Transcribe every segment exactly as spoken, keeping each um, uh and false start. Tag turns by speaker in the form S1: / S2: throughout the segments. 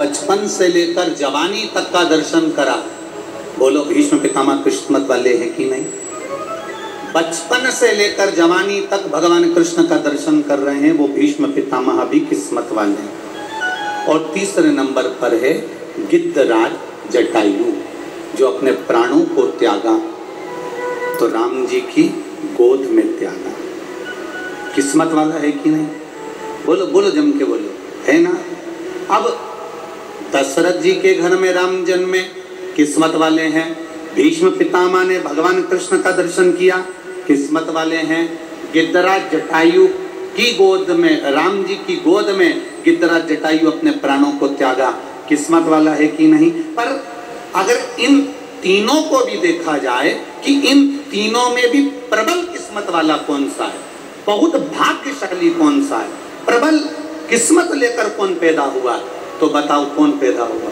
S1: बचपन से लेकर जवानी तक का दर्शन करा। बोलो भीष्म पितामह किस्मत वाले हैं कि नहीं? बचपन से लेकर जवानी तक भगवान कृष्ण का दर्शन कर रहे हैं, वो भीष्म पितामह भी किस्मत वाले हैं। और तीसरे नंबर पर है गिद्धराज जटायु, जो अपने प्राणों को त्यागा तो राम जी की गोद में त्यागा। किस्मत वाला है कि नहीं? बोलो बोलो जम के बोलो, है ना? अब दशरथ जी के घर में राम जन्मे, किस्मत वाले हैं। भीष्म पितामह ने भगवान कृष्ण का दर्शन किया, किस्मत वाले हैं। गिद्धराज जटायु की गोद में, राम जी की गोद में गिद्धराज जटायु अपने प्राणों को त्यागा, किस्मत वाला है कि नहीं? पर अगर इन तीनों को भी देखा जाए कि इन तीनों में भी प्रबल किस्मत वाला कौन सा है, बहुत भाग्यशाली कौन सा है, प्रबल किस्मत लेकर कौन पैदा हुआ, तो बताओ कौन पैदा हुआ?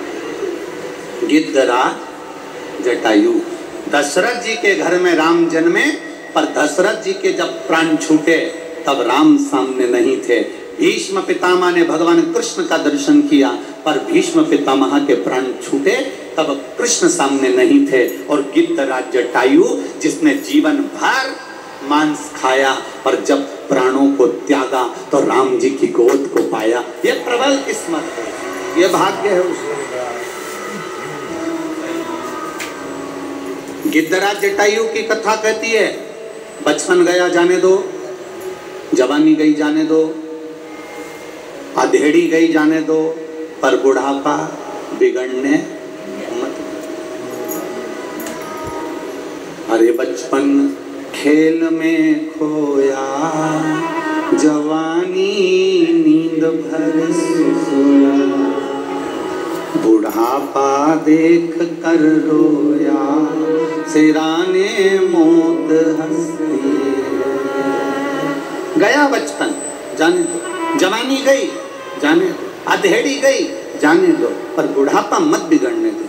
S1: गिद्धराज जटायु। दशरथ जी के घर में राम जन्मे, पर दशरथ जी के जब प्राण छूटे तब राम सामने नहीं थे। भीष्म पितामह ने भगवान कृष्ण का दर्शन किया, पर भीष्म पितामह के प्राण छूटे तब कृष्ण सामने नहीं थे। और गिद्धराज जटायु जिसने जीवन भर मांस खाया, पर जब प्राणों को त्यागा तो राम जी की गोद को पाया। ये प्रबल किस्मत है, ये भाग्य है उसका। गिद्धराज जटायु की कथा कहती है, बचपन गया जाने दो, जवानी गई जाने दो, अधेड़ी गई जाने दो, पर बुढ़ापा बिगड़ने मत। अरे बचपन खेल में खोया, जवानी नींद भर सोया, बुढ़ापा देख कर रोया, सिराने मौत हंसती। गया बचपन जाने दो, जवानी गई जाने दो, अधेड़ी गई जाने दो, पर बुढ़ापा मत बिगड़ने दो।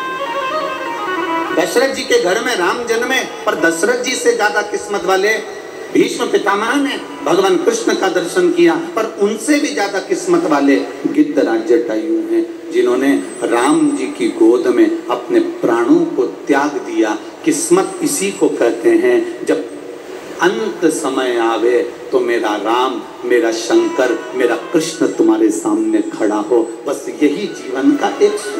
S1: दशरथ जी के घर में राम जन्मे, पर दशरथ जी से ज्यादा किस्मत वाले भीष्म पितामह ने भगवान कृष्ण का दर्शन किया, पर उनसे भी ज्यादा किस्मत वाले गिद्धराज जटायु हैं, जिन्होंने राम जी की गोद में अपने प्राणों को त्याग दिया। किस्मत इसी को कहते हैं, जब अंत समय आवे तो मेरा राम, मेरा शंकर, मेरा कृष्ण तुम्हारे सामने खड़ा हो। बस यही जीवन का एक सुख।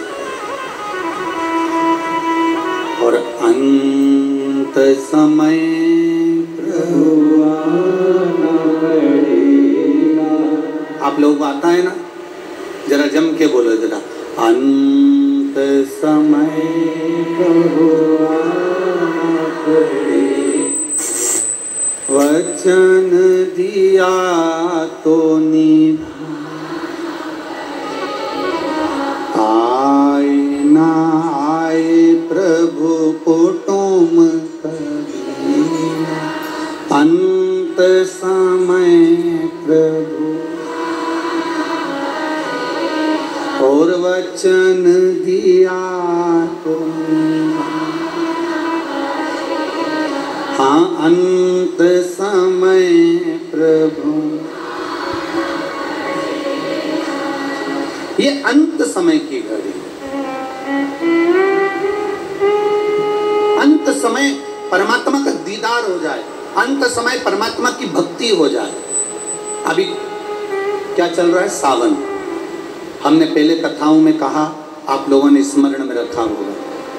S1: और अंत समय प्रभु आना पड़ेगा। आप लोगों को आता है ना? जरा जम के बोलो जरा, अंत समय प्रभु आना पड़ेगा, वचन दिया तो निभा, आए ना आए प्रभु कुटुम कभी, अंत समय प्रभु और वचन दिया तो निभा। हाँ, अंत समय प्रभु, ये अंत समय की घड़ी, अंत समय परमात्मा का दीदार हो जाए, अंत समय परमात्मा की भक्ति हो जाए। अभी क्या चल रहा है? सावन। हमने पहले कथाओं में कहा, आप लोगों ने स्मरण में रखा होगा,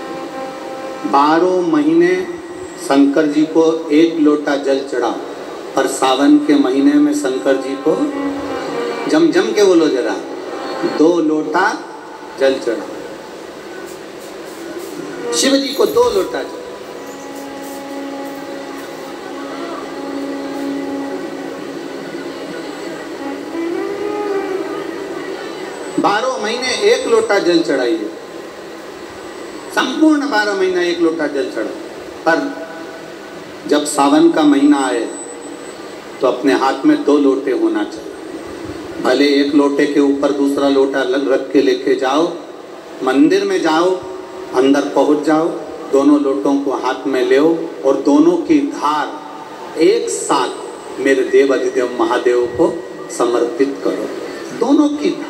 S1: बारह महीने शंकर जी को एक लोटा जल चढ़ा, पर सावन के महीने में शंकर जी को जम जम के बोलो जरा, दो लोटा जल चढ़ा। शिव जी को दो लोटा जल। बारह महीने एक लोटा जल चढ़ाइए, संपूर्ण बारह महीना एक लोटा जल चढ़ा। पर जब सावन का महीना आए तो अपने हाथ में दो लोटे होना चाहिए। भले एक लोटे के ऊपर दूसरा लोटा लग रख के लेके जाओ, मंदिर में जाओ, अंदर पहुंच जाओ, दोनों लोटों को हाथ में ले और दोनों की धार एक साथ मेरे देव अधिदेव महादेव को समर्पित करो। दोनों की धार